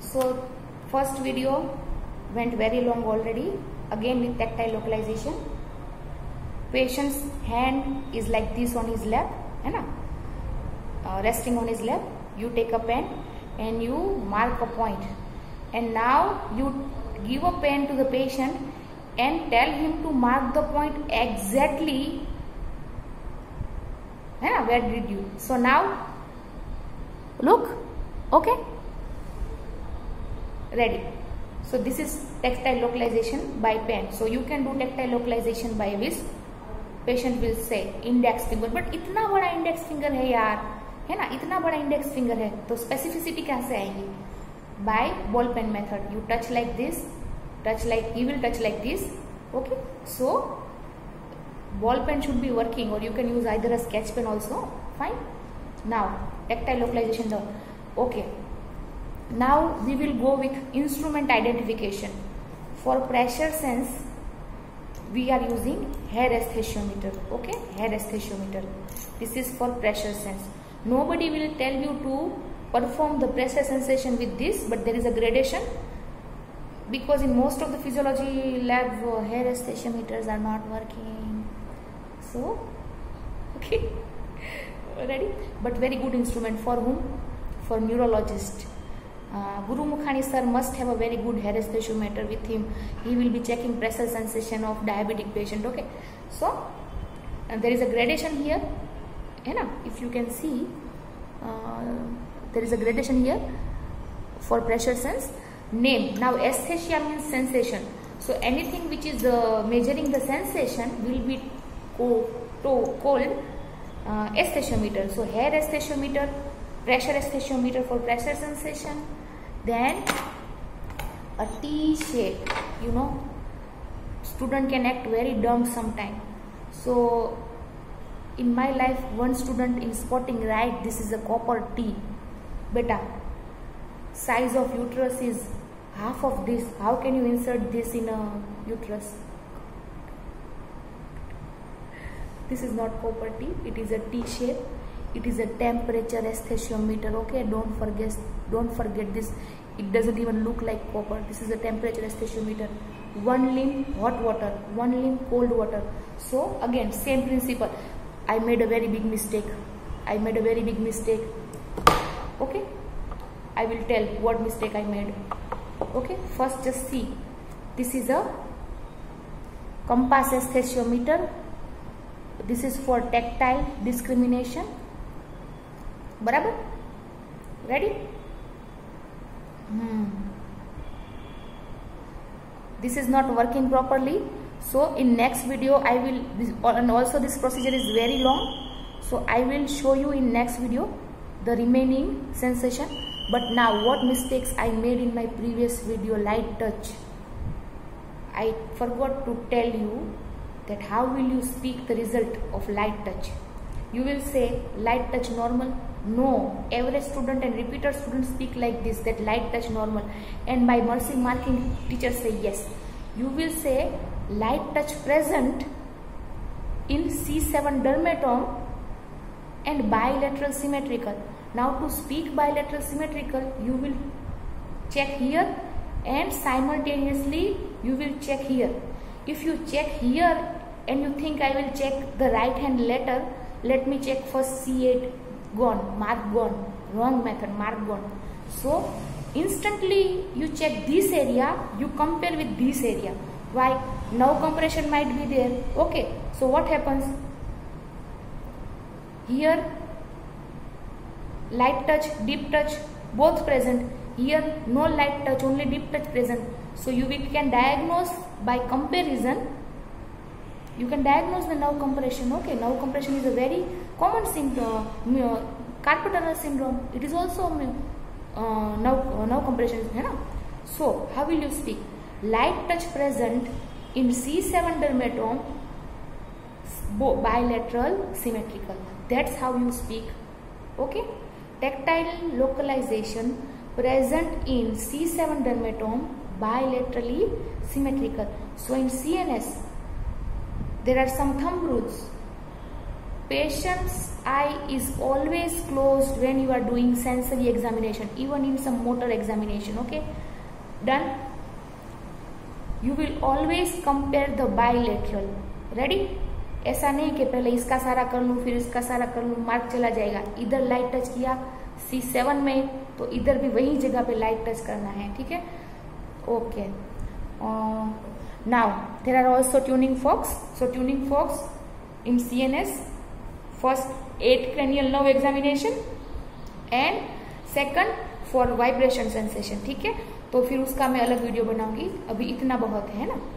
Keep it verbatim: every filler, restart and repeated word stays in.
So first video went very long already. Again with tactile localization. Patient's hand is like this on his lap, है ना? Uh, resting on his lap. You take a pen and you mark a point. And now you give a pen to the patient and tell him to mark the point exactly. है ना? Where did you? So now look. Okay. Ready. So this is tactile localization by pen. So you can do tactile localization by whisk. Patient will say index finger, but इतना बड़ा index finger है यार, है ना? इतना बड़ा index finger है, तो specificity कैसे आएगी? By ball pen method, you touch like this, touch like he will touch like this. Okay. So ball pen should be working, or you can use either a sketch pen also. Fine. Now tactile localization done. Okay. Now we will go with instrument identification. For pressure sense, we are using hair aesthesiometer. Okay, hair aesthesiometer. This is for pressure sense. Nobody will tell you to perform the pressure sensation with this, but there is a gradation, because in most of the physiology lab uh, hair aesthesiometers are not working. So, okay, ready? But very good instrument for whom? For neurologist. Uh, Guru Mukhani sir must have a very good hair aesthesiometer with him. He will be checking pressure sensation of diabetic patient. Okay, so and there is a gradation here, you know, if you can see, uh, there is a gradation here for pressure sense. Name. Now aesthesia means sensation, so anything which is uh, measuring the sensation will be co to called uh, aesthesiometer. So hair aesthesiometer, pressure aesthesiometer for pressure sensation. Then a T shape, you know, student can act very dumb sometime. So in my life, one student in spotting right, this is a copper T. Beta, size of uterus is half of this. How can you insert this in a uterus? This is not copper T, it is a T shape. It is a temperature aesthesiometer. Okay, don't forget, don't forget this. It doesn't even look like copper. This is a temperature aesthesiometer. One limb hot water, one limb cold water. So again, same principle. I made a very big mistake. I made a very big mistake. Okay, I will tell what mistake I made. Okay, first just see. This is a compass aesthesiometer. This is for tactile discrimination. Barabar? Ready? Hmm. This is not working properly. So in next video I will, and also this procedure is very long. So I will show you in next video the remaining sensation. But now what mistakes I made in my previous video, light touch. I forgot to tell you that how will you speak the result of light touch. You will say light touch normal. No, average student and repeater students speak like this, that light touch normal. And by mercy marking, teachers say yes. You will say light touch present in C seven dermatome and bilateral symmetrical. Now to speak bilateral symmetrical, you will check here and simultaneously you will check here. If you check here and you think I will check the right hand letter, let me check first C eight. Gone, mark gone, wrong method, mark gone. So instantly you check this area, you compare with this area. Why? Now compression might be there. Okay, so what happens? Here light touch, deep touch, both present. Here no light touch, only deep touch present. So you we can diagnose by comparison. You can diagnose the nerve compression. Okay, nerve compression is a very common symptom, uh, carpal tunnel syndrome. It is also uh, nerve, uh, nerve compression. You know? So, how will you speak? Light touch present in C seven dermatome, bilateral symmetrical. That's how you speak. Okay, tactile localization present in C seven dermatome, bilaterally symmetrical. So in C N S, there are some thumb roots. patient's eye is always closed when you are doing sensory examination, even in some motor examination. Okay, done. You will always compare the bilateral. Ready? ऐसा नहीं कि पहले इसका सारा कर लूं फिर इसका सारा कर लूं, मार्क चला जाएगा. इधर लाइट टच किया सी सेवन में तो इधर भी वही जगह पे लाइट टच करना है. ठीक है, okay. Now there are also tuning forks. So tuning forks in C N S, first at cranial nerve examination and second for vibration sensation. ठीक है, तो फिर उसका मैं अलग वीडियो बनाऊंगी, अभी इतना बहुत है ना.